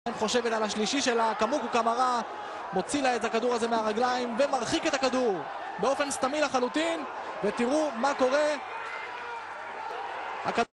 חושבת על השלישי שלה, קמוקו קמרה, מוציא לה את הכדור הזה מהרגליים ומרחיק את הכדור באופן סתמי לחלוטין, ותראו מה קורה.